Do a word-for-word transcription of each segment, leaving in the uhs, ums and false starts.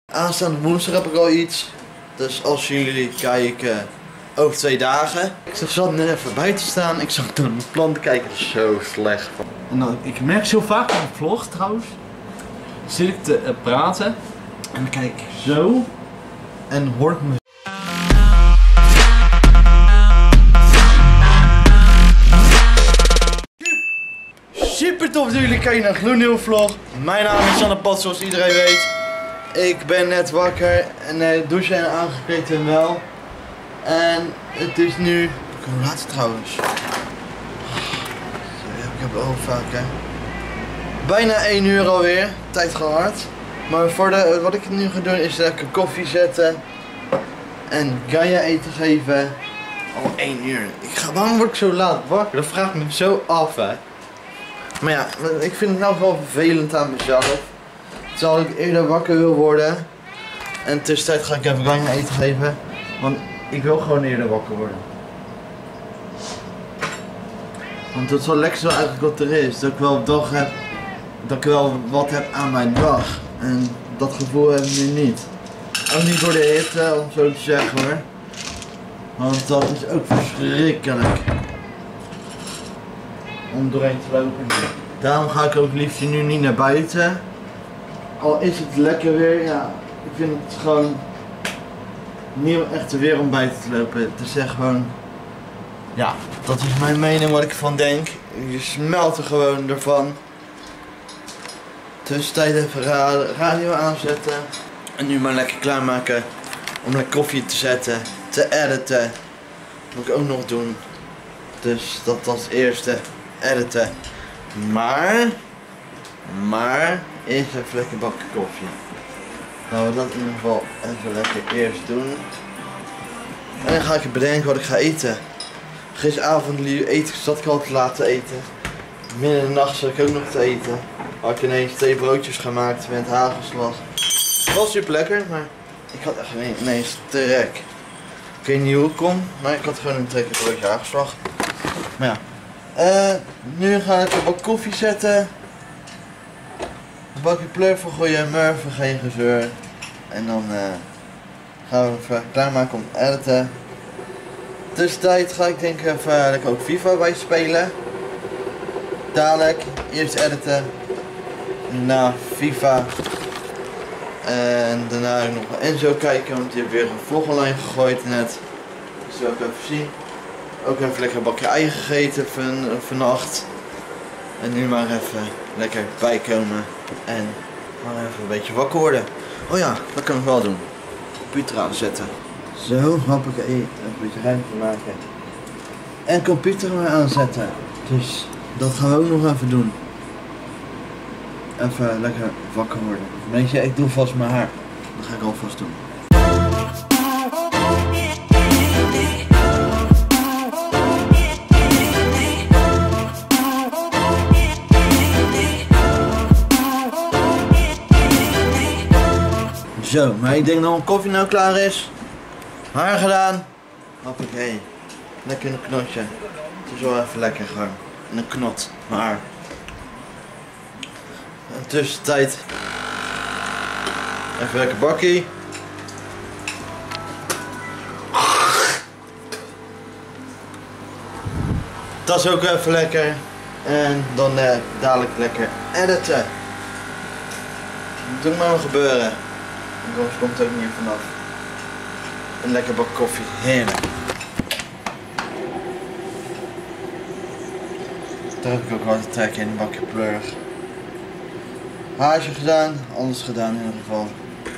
Aanstaande woensdag heb ik al iets. Dus als jullie kijken over twee dagen. Ik zat net even buiten staan. Ik zag door mijn planten kijken. Dat is zo slecht. En dan, ik merk zo vaak in de vlog trouwens. Zit ik te uh, praten. En dan kijk ik zo. En hoort me. Super tof dat jullie kijken naar een gloednieuwe vlog. Mijn naam is Sanne Pat, zoals iedereen weet. Ik ben net wakker en uh, douchen en aangekleed en wel. En het is nu... Hoe laat is het trouwens? Ik heb het al vaak hè. Bijna één uur alweer. Tijd gaat hard. Maar voor de, wat ik nu ga doen is lekker koffie zetten. En Gaia eten geven. Al één uur. Ik ga, waarom word ik zo laat wakker? Dat vraag ik me zo af hè. Maar ja, ik vind het nou wel vervelend aan mezelf. Terwijl ik eerder wakker wil worden. En tussentijd ga ik even Gaia eten geven. Want ik wil gewoon eerder wakker worden. Want dat is wel lekker zo eigenlijk wat er is. Dat ik wel dag heb. Dat ik wel wat heb aan mijn dag. En dat gevoel heb ik nu niet. Ook niet door de hitte, om zo te zeggen hoor. Want dat is ook verschrikkelijk. Om doorheen te lopen. Daarom ga ik ook liefst nu niet naar buiten. Al is het lekker weer, ja. Ik vind het gewoon niet echt weer om buiten te lopen. Het is echt gewoon... Ja, dat is mijn mening wat ik ervan denk. Je smelt er gewoon ervan. Tussentijd even radio aanzetten. En nu maar lekker klaarmaken om lekker koffie te zetten, te editen. Dat moet ik ook nog doen. Dus dat was het eerste, editen. Maar, maar, eerst even lekker bakken koffie. Laten we dat in ieder geval even lekker eerst doen. En dan ga ik bedenken wat ik ga eten. Gisteravond eten, zat ik al te laten eten. Midden in de nacht zat ik ook nog te eten. Had ik ineens twee broodjes gemaakt met hagelslag. Het was super lekker, maar ik had echt ineens trek. Ik weet niet hoe het kon, maar ik had gewoon een trekker broodje hagelslag. Maar ja, uh, nu ga ik wat koffie zetten. Een bakje pleuvel gooien, murven, geen gezeur. En dan uh, gaan we even klaarmaken om te editen. Tussentijd ga ik denk ik even lekker ook FIFA bij spelen. Dadelijk, eerst editen. Daarna FIFA. En daarna nog naar Enzo kijken, want die heeft weer een vlog online gegooid net. Dus dat wil ik even zien. Ook even lekker een bakje ei gegeten van, vannacht. En nu maar even lekker bijkomen. En maar even een beetje wakker worden. Oh ja, dat kan ik wel doen. Computer aanzetten. Zo, hoppakee. Even een beetje ruimte maken. En computer maar aanzetten. Dus dat gaan we ook nog even doen. Even lekker wakker worden. Weet je, ik doe vast mijn haar. Dat ga ik alvast doen. Zo, maar ik denk dat mijn koffie nou klaar is. Haar gedaan. Hoppakee. Lekker een knotje. Het is wel even lekker gewoon. En een knot. Maar. In de tussentijd. Even lekker bakkie. Dat is ook even lekker. En dan eh, dadelijk lekker editen. Dat moet maar gebeuren. Anders komt het ook niet vanaf. Een lekker bak koffie. Heerlijk. Daar heb ik ook altijd trek in. Een bakje pleurig. Haartje gedaan. Alles gedaan in ieder geval.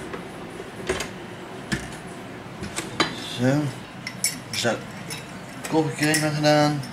Zo. Zo. Koffiecreme gedaan.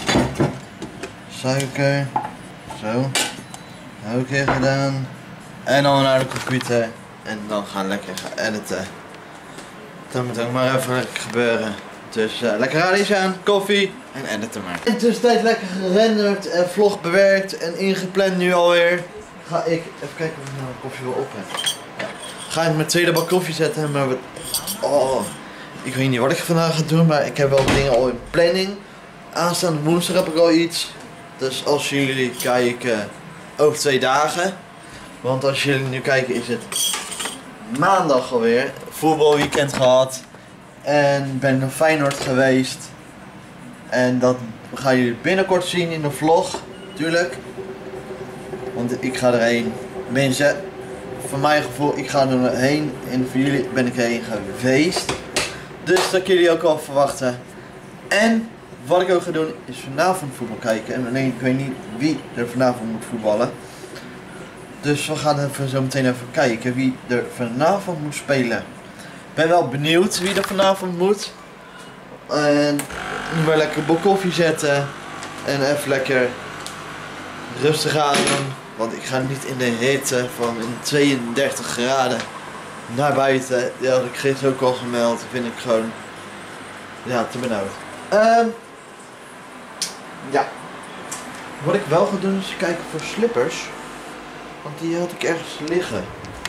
Suiker. Zo. Ook weer gedaan. En dan naar de computer. En dan gaan lekker gaan editen. Dat moet ook maar even lekker gebeuren. Dus uh, lekker radio's aan, koffie en editen maar. In de tussentijd lekker gerenderd en vlog bewerkt en ingepland nu alweer. Ga ik even kijken of ik nou een koffie wil op heb. Ja. Ga ik mijn tweede bak koffie zetten, maar wat... Oh, ik weet niet wat ik vandaag ga doen, maar ik heb wel dingen al in planning. Aanstaande woensdag heb ik al iets. Dus als jullie kijken over twee dagen. Want als jullie nu kijken is het maandag alweer. Voetbalweekend gehad. En ben naar Feyenoord geweest. En dat gaan jullie binnenkort zien in de vlog. Tuurlijk. Want ik ga erheen. Mensen, van mijn gevoel, ik ga er heen. En voor jullie ben ik erheen geweest. Dus dat kunnen jullie ook al verwachten. En wat ik ook ga doen is vanavond voetbal kijken. En alleen ik weet niet wie er vanavond moet voetballen. Dus we gaan even zo meteen even kijken wie er vanavond moet spelen. Ik ben wel benieuwd wie er vanavond moet. En nu maar lekker een bak koffie zetten. En even lekker rustig aan doen. Want ik ga niet in de hitte van in tweeëndertig graden naar buiten. Die had ik gisteren ook al gemeld. Dat vind ik gewoon ja, te benauwd. Um, ja. Wat ik wel ga doen is kijken voor slippers. Want die had ik ergens liggen.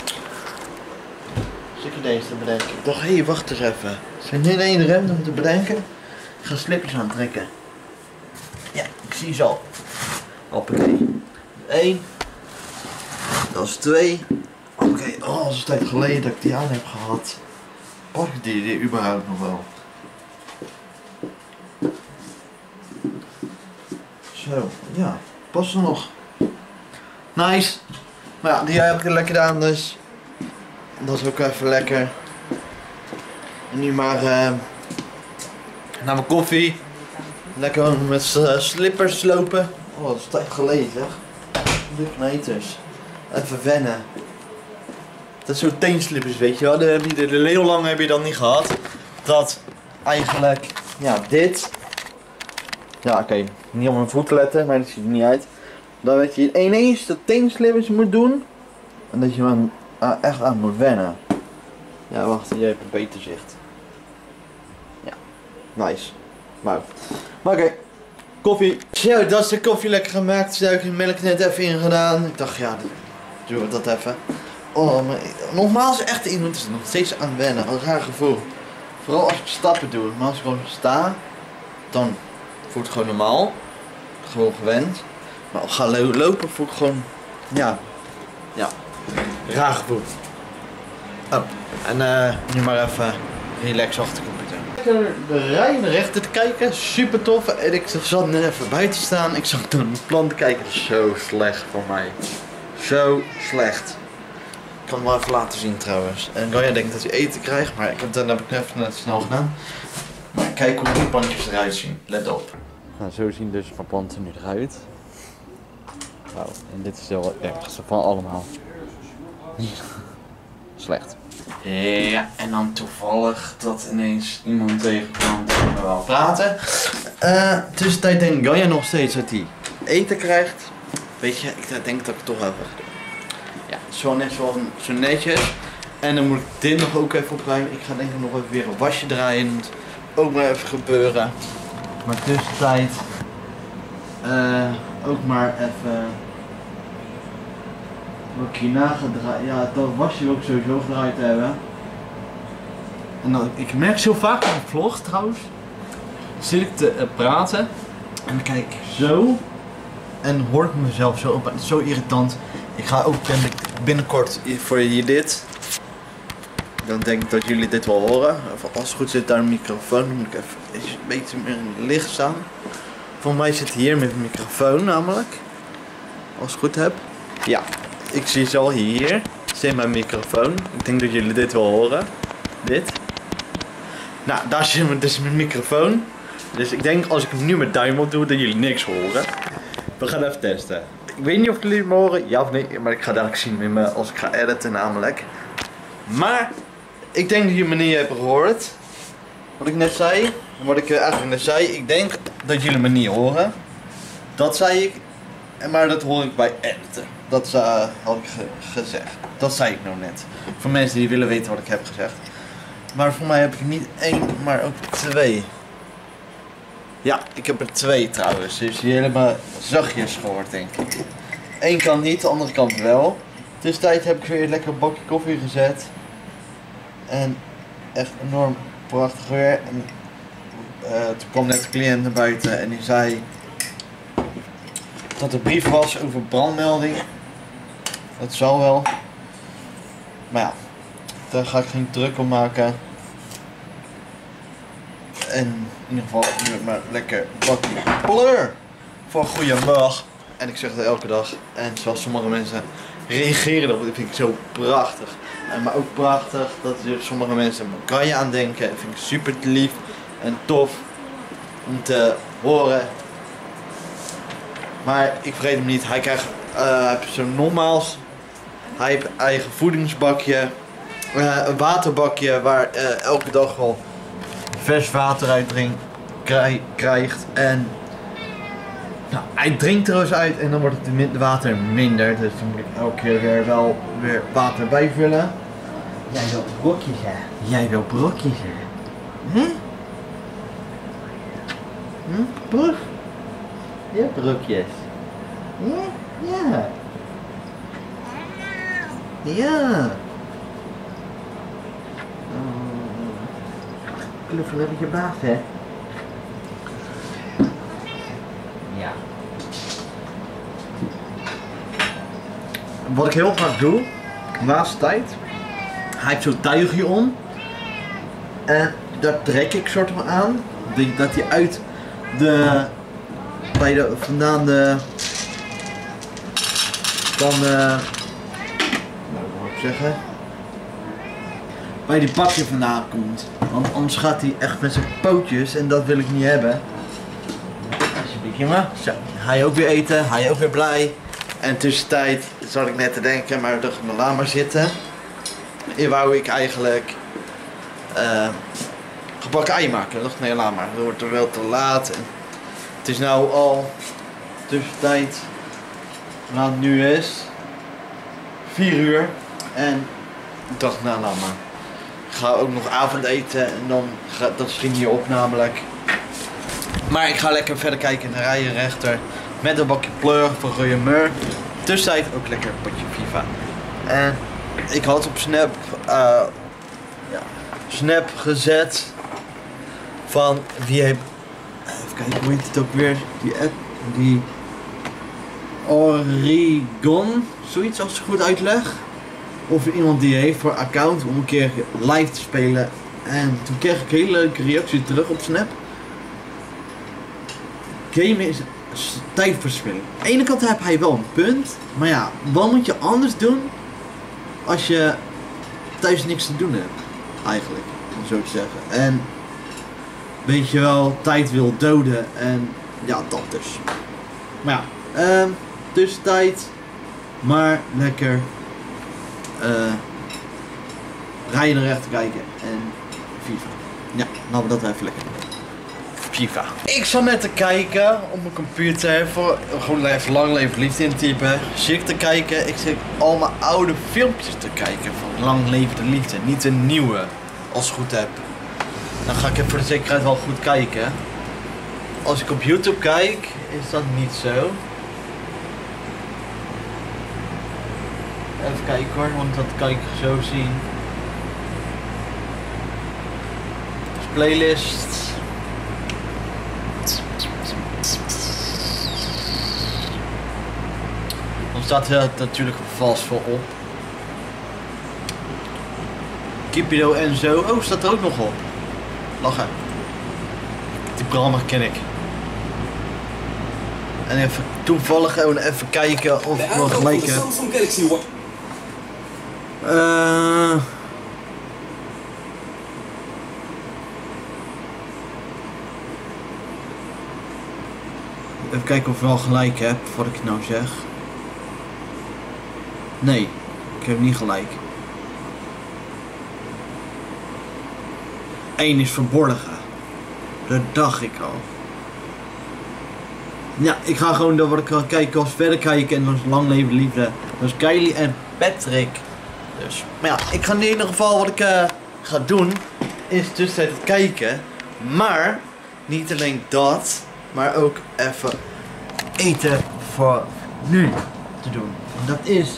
Dus ik ineens te bedenken. Ik dacht, hé, hey, wacht eens even. Zijn er één rem om te bedenken? Ik ga slippers aantrekken. Ja, ik zie ze al. Hoppakee. Eén. Dat is twee. Oké, okay. Oh, dat is een tijd geleden dat ik die aan heb gehad. Pak ik die, die überhaupt nog wel? Zo, ja. Past er nog. Nice. Maar ja, die heb ik er lekker aan dus. Dat is ook even lekker. En nu maar uh, naar mijn koffie. Lekker met uh, slippers lopen. Oh, dat is een tijd geleden zeg. Luchtmeters. Even wennen. Dat is zo'n teenslippers, weet je wel. De, de, de, de heel lang heb je dat niet gehad. Dat eigenlijk, ja, dit. Ja, oké. Okay. Niet op mijn voeten letten, maar dat ziet er niet uit. Dan dat je ineens de teenslippers moet doen. En dat je hem uh, echt aan moet wennen. Ja, wacht, jij hebt een beter zicht. Ja, nice. Maar, maar oké. Okay. Koffie. Zo, dat is de koffie lekker gemaakt. Zo, ik heb de melk net even in gedaan. Ik dacht, ja, doen we dat even. Oh, maar nogmaals, echt iemand is er nog steeds aan wennen. Een raar gevoel. Vooral als ik stappen doe. Maar als ik gewoon sta, dan voelt het gewoon normaal. Gewoon gewend. Maar als ik ga lo lopen, voel ik gewoon, ja, ja, raar gevoel. Oh, en uh, nu maar even relax achter de computer. Lekker de rij naar rechter te kijken, super tof. En ik zat net even buiten staan. Ik zag naar mijn plan te kijken. Zo slecht voor mij. Zo slecht. Ik kan het wel even laten zien trouwens. En Goya denkt dat hij eten krijgt, maar ik heb, dat heb ik even net snel gedaan. Maar kijk hoe die plantjes eruit zien. Let op. Nou, zo zien dus mijn planten nu eruit. Wauw, en dit is wel het ergste van allemaal. Slecht. Ja, en dan toevallig dat ineens iemand tegenkwam en we wel praten. Uh, tussentijd denk Goya nog steeds dat hij eten krijgt. Weet je, ik denk dat ik het toch even ga doen. Ja, zo net zo, zo netjes. En dan moet ik dit nog ook even opruimen. Ik ga denk ik nog even weer een wasje draaien. Dat moet ook maar even gebeuren. Maar tussentijd uh, ook maar even wat ik hierna ga draaien. Ja, dat wasje wil ik sowieso gedraaid hebben. En dan, ik merk zo vaak in de vlog trouwens. Zit ik te uh, praten en dan kijk ik zo en hoor ik mezelf zo op. Het is zo irritant. Ik ga ook binnenkort voor je dit. Dan denk ik dat jullie dit wel horen. Als het goed zit daar een microfoon. Dan moet ik even een beetje meer in het licht staan. Volgens mij zit hier met een microfoon namelijk. Als ik het goed heb. Ja, ik zie ze al hier. Zit mijn microfoon. Ik denk dat jullie dit wel horen. Dit. Nou, daar zit dus mijn microfoon. Dus ik denk als ik hem nu met duim op doe, dat jullie niks horen. We gaan even testen. Ik weet niet of jullie me horen, ja of nee, maar ik ga dadelijk zien in me als ik ga editen namelijk. Maar ik denk dat jullie me niet hebben gehoord. Wat ik net zei, en wat ik eigenlijk net zei, ik denk dat jullie me niet horen. Dat zei ik, maar dat hoor ik bij editen. Dat uh, had ik ge gezegd. Dat zei ik nou net. Voor mensen die willen weten wat ik heb gezegd. Maar voor mij heb ik niet één, maar ook twee. Ja, ik heb er twee trouwens. Dus jullie hebben me zachtjes gehoord denk ik. Eén kant niet, de andere kant wel. Tussentijd heb ik weer lekker een bakje koffie gezet. En echt enorm prachtig weer. En, uh, toen kwam net de cliënt naar buiten en die zei dat er brief was over brandmelding. Dat zal wel. Maar ja, daar ga ik geen druk om maken. En in ieder geval nu maar lekker bakje pleur voor een goede dag. En ik zeg dat elke dag. En zoals sommige mensen reageren erop, dat vind ik zo prachtig. En maar ook prachtig dat er sommige mensen kan je aan denken. Dat vind ik super lief en tof om te horen. Maar ik vergeet hem niet, hij krijgt uh, zo nogmaals, hij heeft een eigen voedingsbakje, uh, een waterbakje waar uh, elke dag wel vers water uit drink, krijg, krijgt. En nou, hij drinkt er eens uit en dan wordt het water minder, dus dan moet ik elke keer weer wel weer water bijvullen. Jij wil brokjes hè? Jij wil brokjes hè? Hm? Hm? Brok? Ja, brokjes. Ja? Ja. Ja. Knuffel heb je baas hè? Ja. Wat ik heel vaak doe, de laatste tijd, hij heeft zo'n tuigje om en daar trek ik soort van aan, dat hij uit de, bij de, vandaan de, dan de, nou wat moet ik zeggen, bij die bakje vandaan komt, want anders gaat hij echt met zijn pootjes en dat wil ik niet hebben. Alsjeblieft jongen, zo, hij ook weer eten, hij ook weer blij. En tussentijd zat ik net te denken, maar dacht ik, laat maar zitten. Hier wou ik eigenlijk uh, gebakken ei maken. Ik dacht nee, laat maar, het wordt er wel te laat. En het is nou al tussentijd, wat het nu is, vier uur. En ik dacht nou, laat maar. Ik ga ook nog avondeten en dan gaat dat schiet hier op namelijk. Maar ik ga lekker verder kijken naar Rijenrechter. Met een bakje pleur van Goeiemeur. Tussentijd ook lekker een potje FIFA. En ik had op Snap, uh, ja, Snap gezet van wie heeft, even kijken hoe heet het ook weer, die app, die Oregon, zoiets als ik het goed uitleg. Of er iemand die heeft voor account om een keer live te spelen. En toen kreeg ik hele leuke reacties terug op Snap. Game is tijdverspilling. Aan de ene kant heb hij wel een punt, maar ja, wat moet je anders doen als je thuis niks te doen hebt, eigenlijk, om zo te zeggen. En weet je wel, tijd wil doden en ja, dat dus. Maar ja, um, tussentijd, maar lekker uh, rijden recht kijken en FIFA. Ja, laten we dat even lekker doen. FIFA. Ik zat net te kijken op mijn computer voor gewoon even lang leven liefde intypen. Zit ik te kijken, ik zit al mijn oude filmpjes te kijken van lang levende liefde, niet de nieuwe, als ik goed heb. Dan ga ik even voor de zekerheid wel goed kijken. Als ik op YouTube kijk, is dat niet zo. Even kijken hoor, want dat kan ik zo zien. Dus playlist. Dan staat er natuurlijk vast voor op. Kipido en zo. Oh, staat er ook nog op. Lachen. Die programma ken ik. En even toevallig gewoon even kijken of we gelijk hebben. Uh... Even kijken of ik wel gelijk heb, wat ik nou zeg. Nee, ik heb niet gelijk. Eén is verborgen. Dat dacht ik al. Ja, ik ga gewoon door wat ik ga kijken als verder kijken en dan is lang leven liefde. Dat is Kylie en Patrick. Dus, maar ja, ik ga in ieder geval wat ik uh, ga doen, is tussentijd het kijken. Maar, niet alleen dat, maar ook even eten voor nu te doen. En dat is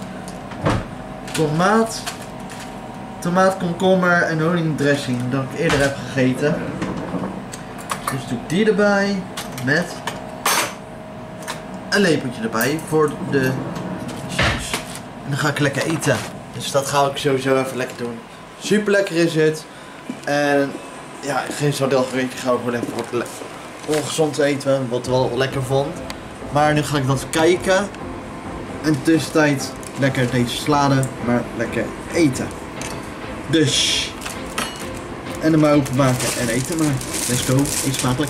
tomaat, tomaat, komkommer en honingdressing dat ik eerder heb gegeten. Dus doe ik die erbij met een lepeltje erbij voor de saus. En dan ga ik lekker eten. Dus Dus dat ga ik sowieso even lekker doen. Super lekker is het. En ja, geen sardelgerichtje, ga ik gewoon even wat le ongezond eten, wat ik wel lekker vond. Maar nu ga ik dat kijken. En in de tussentijd lekker deze salade, maar lekker eten. Dus. En dan maar openmaken en eten maar. Let's go, eet smakelijk.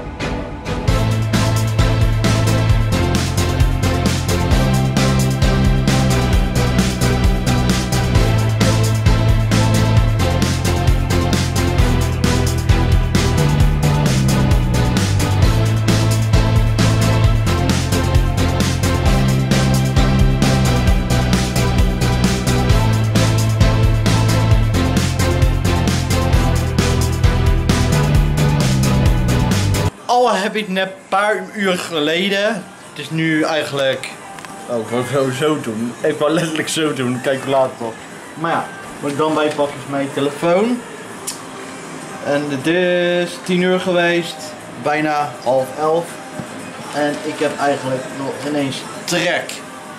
Al heb ik net een paar uur geleden. Het is nu eigenlijk. Oh, ik wou zo, zo doen. Ik wou letterlijk zo doen. Kijk hoe laat het nog. Maar ja, wat ik dan bij pak is mijn telefoon. En het is tien uur geweest. Bijna half elf. En ik heb eigenlijk nog ineens trek.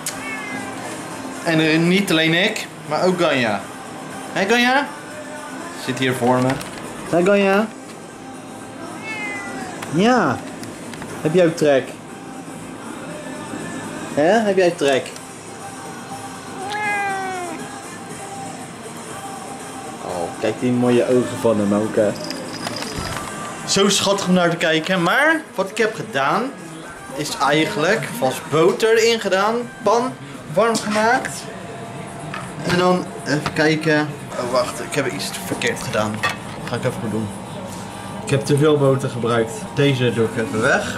En niet alleen ik, maar ook Ganja. Hé Ganja? Zit hier voor me. Hé Ganja? Ja. Heb jij ook trek? Hè? Heb jij trek? Oh, kijk die mooie ogen van hem ook. Hè. Zo schattig om naar te kijken. Maar wat ik heb gedaan is eigenlijk vast boter erin gedaan. Pan warm gemaakt. En dan even kijken. Oh wacht, ik heb iets verkeerd gedaan. Dat ga ik even goed doen. Ik heb te veel boter gebruikt. Deze doe ik even weg.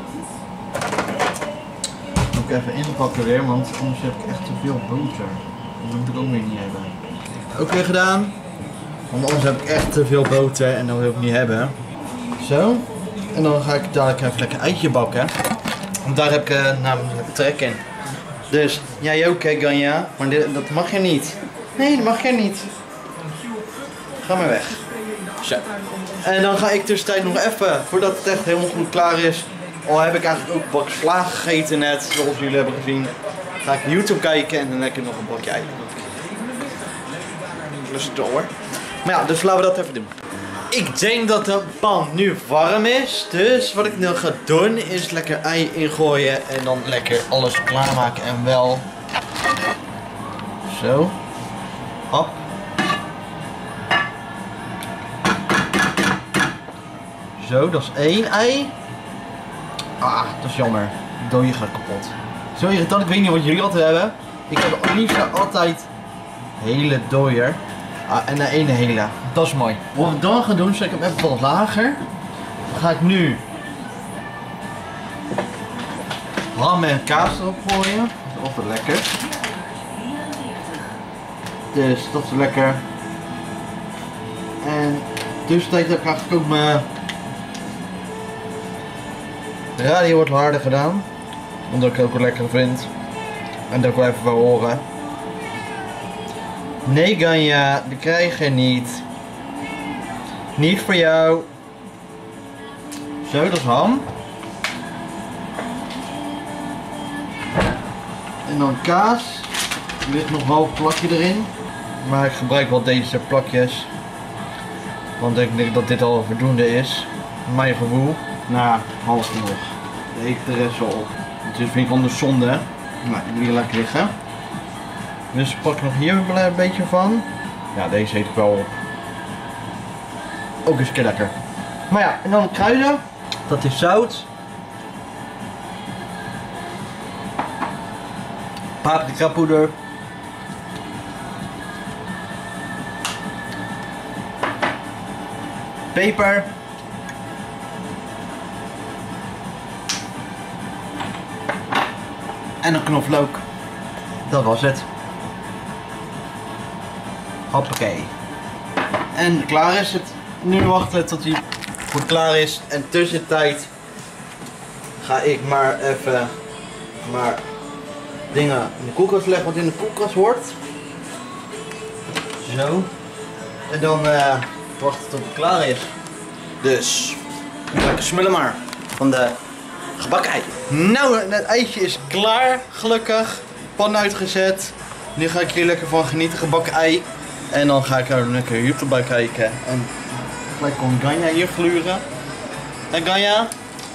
Moet ik even inpakken weer, want anders heb ik echt te veel boter. Dat moet ik ook weer niet hebben. Ook weer gedaan. Want anders heb ik echt te veel boter en dat wil ik niet hebben. Zo. En dan ga ik dadelijk even lekker eitje bakken. Want daar heb ik uh, namelijk trek in. Dus jij ook hè Ganja. Maar dit, dat mag je niet. Nee, dat mag je niet. Ga maar weg. Zo. En dan ga ik tussentijd nog even, voordat het echt helemaal goed klaar is. Al heb ik eigenlijk ook een bak sla gegeten net, zoals jullie hebben gezien. Ga ik YouTube kijken en dan lekker nog een bakje ei. Lust het hoor. Maar ja, dus laten we dat even doen. Ik denk dat de pan nu warm is. Dus wat ik nu ga doen is lekker ei ingooien en dan lekker alles klaarmaken en wel. Zo. Hop. Zo, dat is één ei. Ah, dat is jammer. De dooier gaat kapot. Zo irritant, ik weet niet wat jullie altijd hebben. Ik heb het liefst altijd hele dooier. Ah, en de ene hele. Dat is mooi. Wat ik dan ga doen, zet ik hem even wat lager. Dan ga ik nu ham en kaas erop gooien. Dat is altijd lekker. Dus dat is lekker. En tussentijd heb ik eigenlijk ook mijn radio wat harder gedaan. Omdat ik het ook wel lekker vind. En dat ik wel even wil horen. Nee Ganja, die krijg je niet. Niet voor jou. Zo, dat is ham. En dan kaas. Er ligt nog een half plakje erin. Maar ik gebruik wel deze plakjes. Want ik denk dat dit al voldoende is. Mijn gevoel. Nou, half nog. De eet de rest wel op. Dus vind ik anders zonde. Nou, die laat ik liggen. Dus pak ik nog hier een beetje van. Ja, deze eet ik wel op. Ook eens een keer lekker. Maar ja, en dan kruiden. Dat is zout. Paprika poeder. Peper. En een knoflook. Dat was het. Hoppakee. En klaar is het. Nu wachten tot hij goed klaar is. En tussentijd ga ik maar even maar dingen in de koelkast leggen wat in de koelkast hoort. Zo. En dan uh, wachten tot het klaar is. Dus lekker smullen maar van de gebakken ei. Nou, het eitje is klaar, gelukkig. Pan uitgezet. nu ga ik hier lekker van genieten, gebakken ei. En dan ga ik er lekker YouTube bij kijken. En gelijk komt Ganja hier gluren. En Ganja?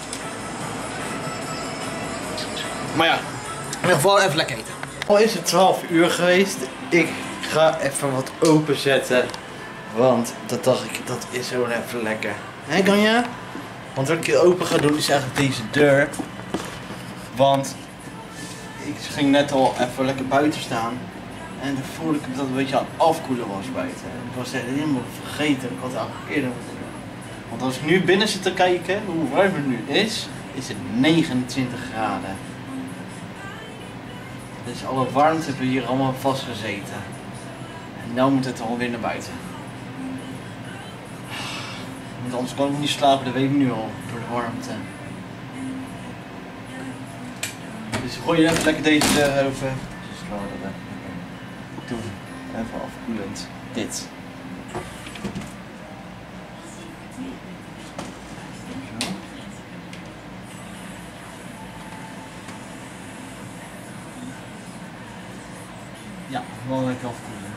Maar ja, in ieder geval even lekker eten. Al is het twaalf uur geweest, ik ga even wat openzetten. Want dat dacht ik, dat is zo even lekker. Hé Ganja? Want wat ik hier open ga doen is eigenlijk deze deur. Want ik ging net al even lekker buiten staan. En toen voelde ik dat het een beetje aan het afkoelen was buiten. Ik was echt helemaal vergeten, ik had het eigenlijk eerder moeten doen. Want als ik nu binnen zit te kijken hoe warm het nu is, is het negenentwintig graden. Dus alle warmte hebben hier allemaal vastgezeten. En nu moet het alweer naar buiten. Want anders kan ik niet slapen, dat weet ik nu al, door de warmte. Dus gooi je even lekker deze deur over. Doe even afkoelend dit. Ja, wel lekker afkoelen.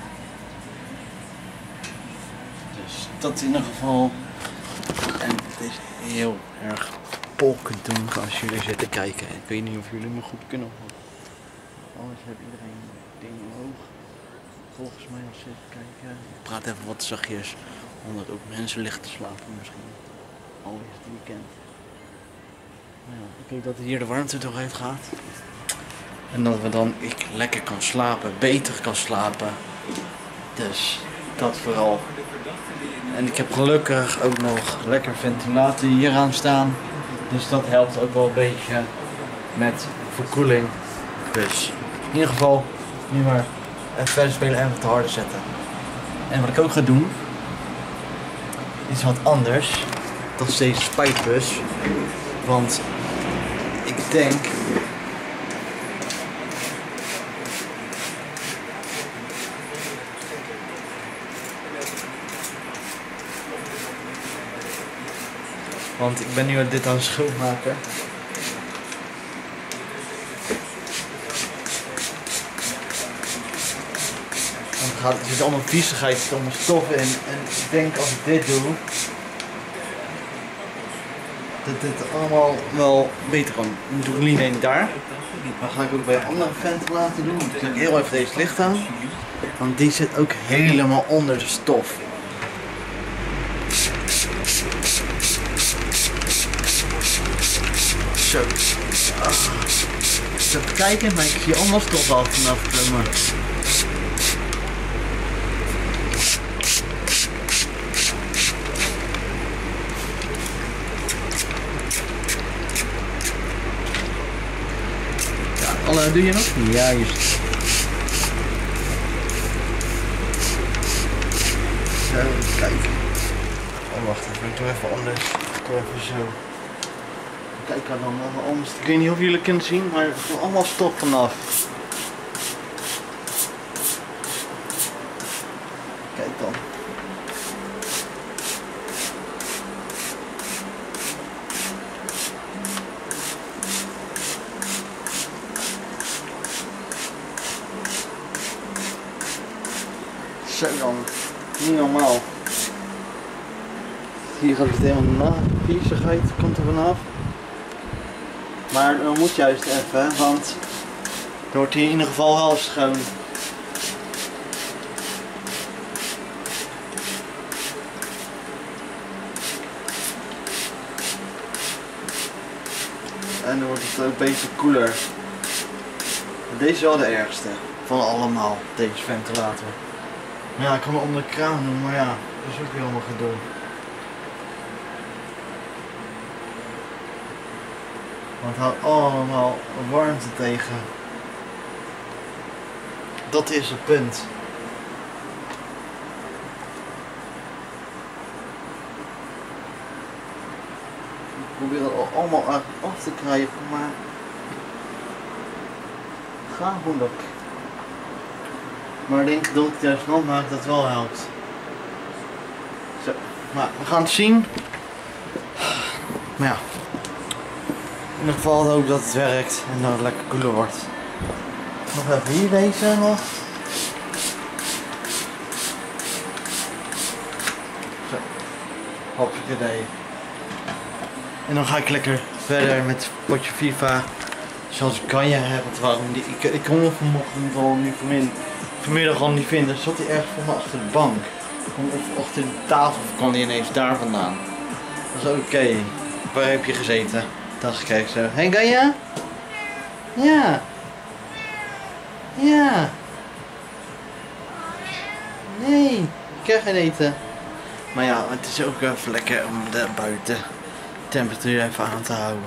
Dus dat in ieder geval. En het is heel erg polkendonker als jullie zitten kijken. Ik weet niet of jullie me goed kunnen horen. Anders heeft iedereen dingen omhoog. Volgens mij als ze zitten kijken. Ik praat even wat zachtjes, omdat ook mensen liggen te slapen misschien. Al is het weekend. Nou ja, ik hoop dat hier de warmte toch uit gaat. En dat we dan ik lekker kan slapen, beter kan slapen. Dus dat vooral. En ik heb gelukkig ook nog lekker ventilator hier aan staan. Dus dat helpt ook wel een beetje met verkoeling. Dus in ieder geval nu maar even verder spelen en wat harder zetten. En wat ik ook ga doen is wat anders. Dat is deze spuitbus. Want ik denk Want ik ben nu dit aan het schoonmaken. Dan gaat, er zit allemaal viezigheid, er zit allemaal stof in. En ik denk als ik dit doe, dat dit allemaal wel beter kan. Dan doe ik niet alleen daar. Dan ga ik ook bij andere ventilator doen. Ik zet heel even deze licht aan. Want die zit ook helemaal onder de stof. Zo. Ah. Even kijken, maar ik zie allemaal stof al vanaf komen. Ja, alle doe je nog? Ja, juist. Zo, even kijken. Oh, wacht even, ik doe even anders. Ik doe even zo. Kijk dan allemaal anders. Ik weet niet of jullie kunnen zien, maar er is allemaal stof vanaf. Kijk dan. Zo dan. Niet normaal. Hier gaat het helemaal na. Viezigheid komt er vanaf. Maar dat moet juist even, want het wordt hier in ieder geval wel schoon. En dan wordt het ook beter koeler. Deze is wel de ergste van allemaal, deze ventilator. Maar ja, ik kan hem onder de kraan doen, maar ja, dat is ook weer allemaal gedoe. Want het houdt allemaal warmte tegen. Dat is het punt. Ik probeer het allemaal af te krijgen, maar ga moeilijk. Maar ik denk dat het juist nog maakt dat het wel helpt. Zo, maar we gaan het zien. Maar ja. In ieder geval hoop ik dat het werkt en dat het lekker koeler wordt. Nog even hier deze nog. Hoppakee. En dan ga ik lekker verder met potje FIFA. Zoals ik kan je hebben. Waarom die, ik, ik kon hem vanochtend al niet vanmiddag, vanmiddag al niet vinden. Zat hij ergens voor me achter de bank. Of achter de tafel of kwam hij ineens daar vandaan. Dat is oké. Okay. Waar heb je gezeten? Dacht ik kijk zo. Hé, hey, Gaia? Ja. Ja. Nee, ik krijg geen eten. Maar ja, het is ook even lekker om de buiten temperatuur even aan te houden.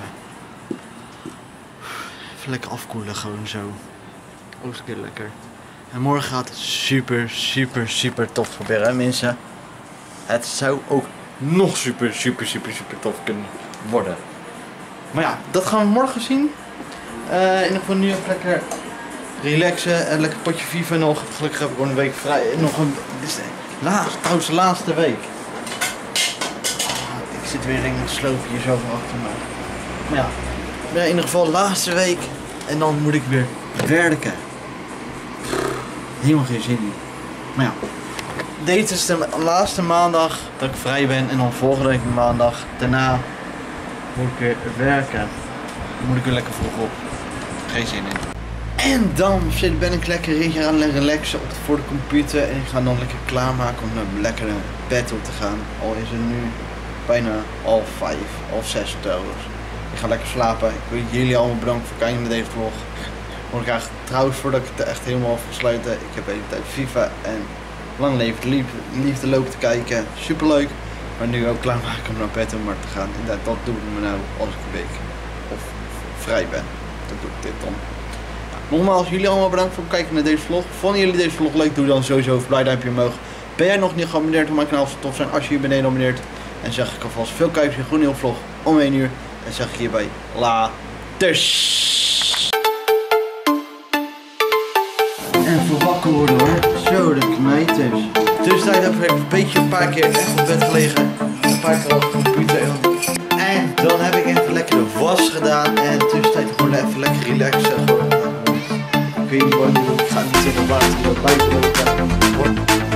Even lekker afkoelen gewoon zo. Ook een keer lekker. En morgen gaat het super, super, super tof proberen, hè mensen. Het zou ook nog super, super, super, super tof kunnen worden. Maar ja, dat gaan we morgen zien. Uh, in ieder geval nu even lekker relaxen en lekker potje FIFA nog. Gelukkig heb ik gewoon een week vrij. Nog een, dit is de laatste, trouwens de laatste week. Ah, ik zit weer in een sloopje hier zo van achter me. Maar ja, ja, in ieder geval de laatste week. En dan moet ik weer werken. Helemaal geen zin in. Maar ja, deze is de laatste maandag dat ik vrij ben. En dan volgende week maandag. Daarna moet ik weer werken. Dan moet ik weer lekker vroeg op. Geen zin in. En dan ben ik lekker hier aan relaxen op, voor de computer. En ik ga dan lekker klaarmaken om naar lekker naar bed op te gaan. Al is het nu bijna half vijf, half zes trouwens. Ik ga lekker slapen. Ik wil jullie allemaal bedanken voor het kijken naar deze vlog. Want ik graag trouwens, voordat ik het echt helemaal af wil sluiten, ik heb even tijd FIFA en Lang Leven de Liefde, liefde lopen te kijken. Super leuk. Maar nu ook klaarmaken om naar bed om maar te gaan. En dat, dat doe ik me nou als ik een week of vrij ben. Dat doe ik dit dan. Nogmaals, jullie allemaal bedankt voor het kijken naar deze vlog. Vonden jullie deze vlog leuk? Doe dan sowieso een blij duimpje omhoog. Ben jij nog niet geabonneerd op mijn kanaal? Zou het tof zijn als je hier beneden abonneert. En zeg ik alvast veel kijkers in Groene Vlog om één uur. En zeg ik hierbij laters. En voor wakker worden hoor. Zo, de knijters. Tussentijd heb ik een beetje een paar keer echt op bed gelegen. Een paar keer op de computer. En dan heb ik even lekker de was gedaan. En tussentijd gewoon even lekker relaxen. Ik weet niet wat ik doe. Ik ga niet zitten op buiten lopen.